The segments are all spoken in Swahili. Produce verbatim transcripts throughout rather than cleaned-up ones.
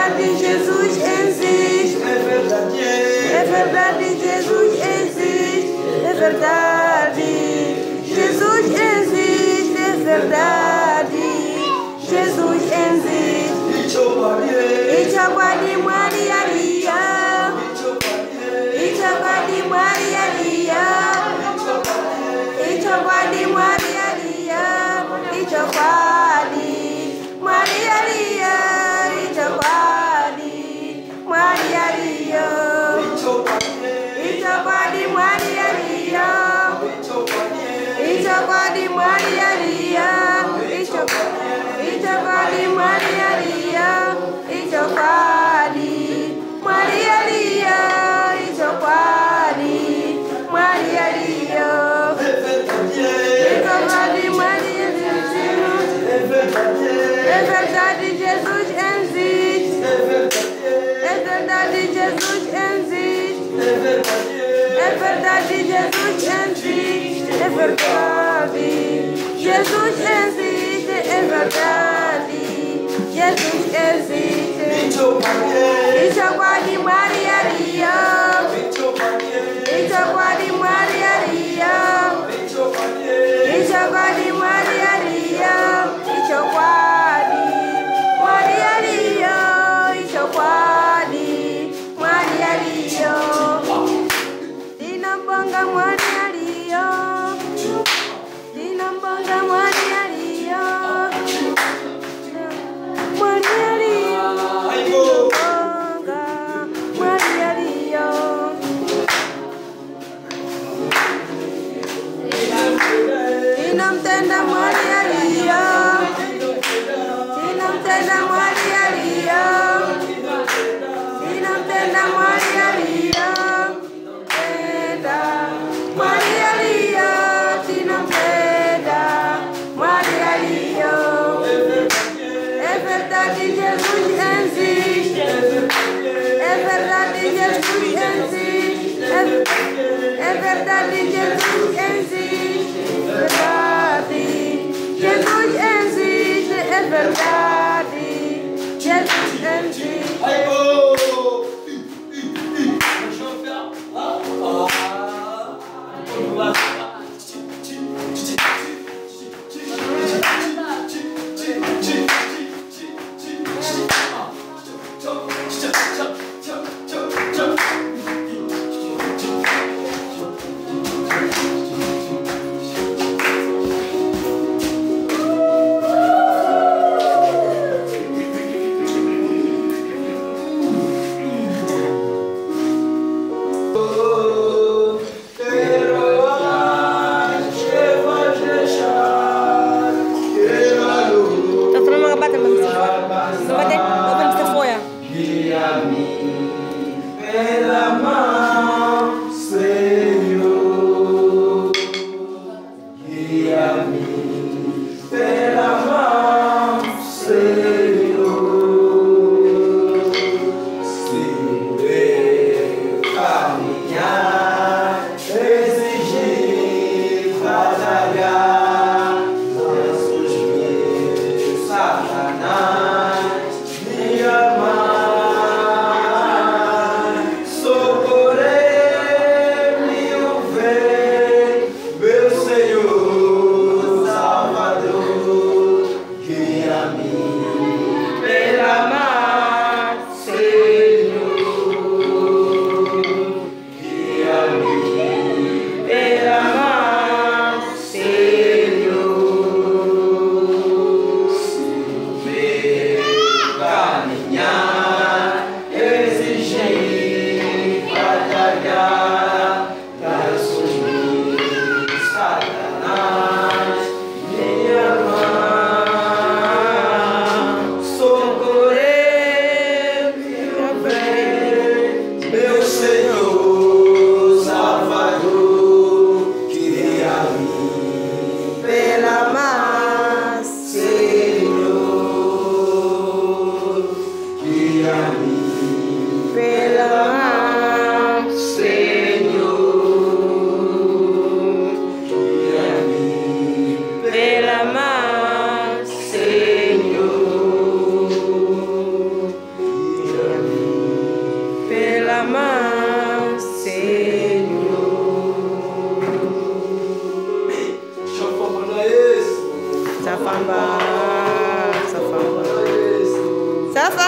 verdade, Jesus existe. É verdade, É verdade, Jesus existe. É verdade, Jesus existe. É verdade, Jesus existe. Ichobadi Maria Ria. Ichobadi Maria Ria. Ichobadi Maria Ria. Ichobadi Maria Ria. Ichobadi Maria Ria. Ichobadi Maria Ria. Ichobadi Maria Ria. Ichobadi Maria Ria. Ichobadi Maria Ria. Ichobadi Maria Ria. Ichobadi Maria Ria. É verdade, Jesus existe. É verdade, Jesus existe. É verdade, Jesus existe. É verdade, Jesus existe. É verdade, Jesus existe. Ichobadi Maria Ria. Ichobadi Maria Ria. Ichobadi Maria Ria. Ichobadi Maria Ria. Ichobadi Maria Ria. Dinambanga Maria Ria. Dinambanga Maria Ria. Maria Ria. Dinambanga Maria Ria. Dinamtenda Maria Ria. Dinamtenda Maria Ria. Dinamtenda Maria Ria. Tenda Maria Ria. Dinamtenda Maria Ria. É verdade, Jesus existe. É verdade, Jesus existe. É verdade, Jesus existe. Verdade, Jesus existe. É verdade, Jesus existe.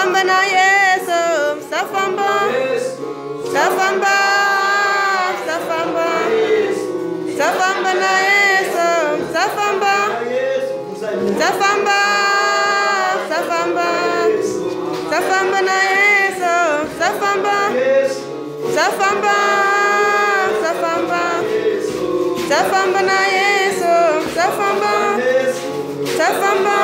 Safamba na Yesu, safamba, safamba, safamba, safamba na Yesu, safamba, safamba, safamba, safamba na Yesu, safamba, safamba, safamba, safamba na Yesu, safamba, safamba.